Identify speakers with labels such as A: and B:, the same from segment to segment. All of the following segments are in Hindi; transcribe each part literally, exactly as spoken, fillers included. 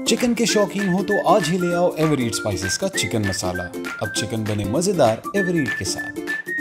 A: चिकन के शौकीन हो तो आज ही ले आओ एवरीट स्पाइसेस का चिकन मसाला। अब चिकन बने मजेदार एवरीट के साथ।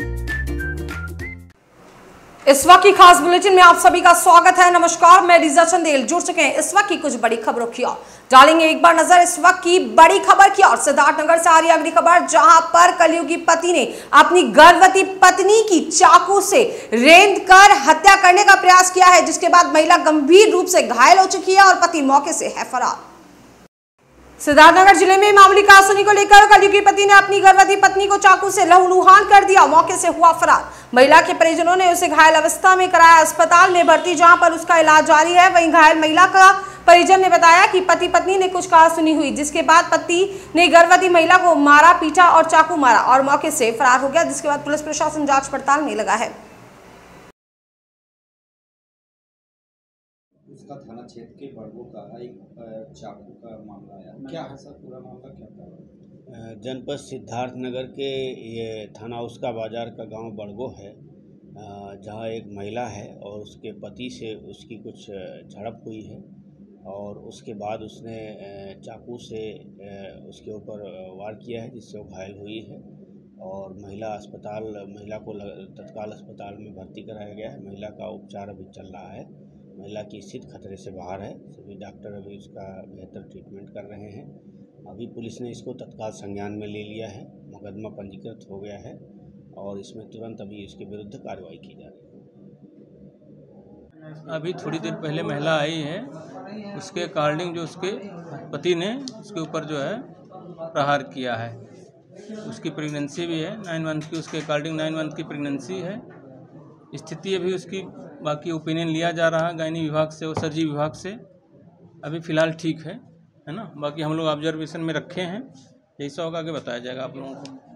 B: इस वक्त की खास बुलेटिन में आप सभी का स्वागत है। नमस्कार, मैं रीजा चंदेल। जुड़ चुके हैं इस वक्त की कुछ बड़ी खबरों की ओर। डालेंगे एक बार नजर इस वक्त की बड़ी खबर की ओर। सिद्धार्थनगर से आ रही अगली खबर, जहां पर कलयुगी पति ने अपनी गर्भवती पत्नी की चाकू से रेंद कर हत्या करने का प्रयास किया है, जिसके बाद महिला गंभीर रूप से घायल हो चुकी है और पति मौके से है फरार। सिद्धार्थनगर जिले में मामूली कहासुनी को लेकर कलयुगी पति ने अपनी गर्भवती पत्नी को चाकू से लहूलुहान कर दिया, मौके से हुआ फरार। महिला के परिजनों ने उसे घायल अवस्था में कराया अस्पताल में भर्ती, जहां पर उसका इलाज जारी है। वहीं घायल महिला का परिजन ने बताया कि पति पत्नी ने कुछ कहासुनी हुई, जिसके बाद पति ने गर्भवती महिला को मारा, पीटा और चाकू मारा और मौके से फरार हो गया, जिसके बाद पुलिस प्रशासन जांच पड़ताल में लगा है।
C: उसका थाना क्षेत्र के बड़गो का एक चाकू का मामला आया, क्या है सर पूरा मामला क्या था?
D: जनपद सिद्धार्थनगर के ये थाना उसका बाजार का गांव बड़गो है, जहां एक महिला है और उसके पति से उसकी कुछ झड़प हुई है और उसके बाद उसने चाकू से उसके ऊपर वार किया है, जिससे वो घायल हुई है और महिला अस्पताल महिला को तत्काल अस्पताल में भर्ती कराया गया है। महिला का उपचार अभी चल रहा है। महिला की स्थिति खतरे से बाहर है। सभी डॉक्टर अभी उसका बेहतर ट्रीटमेंट कर रहे हैं। अभी पुलिस ने इसको तत्काल संज्ञान में ले लिया है, मुकदमा पंजीकृत हो गया है और इसमें तुरंत अभी इसके विरुद्ध कार्रवाई की जा रही है।
E: अभी थोड़ी देर पहले महिला आई है, उसके अकॉर्डिंग जो उसके पति ने उसके ऊपर जो है प्रहार किया है। उसकी प्रेगनेंसी भी है, नाइन मंथ की, उसके अकॉर्डिंग नाइन मंथ की प्रेगनेंसी है। स्थिति अभी उसकी बाकी ओपिनियन लिया जा रहा है गायनी विभाग से और सर्जरी विभाग से। अभी फ़िलहाल ठीक है है ना। बाकी हम लोग ऑब्जर्वेशन में रखे हैं, जैसा होगा आगे बताया जाएगा आप लोगों को।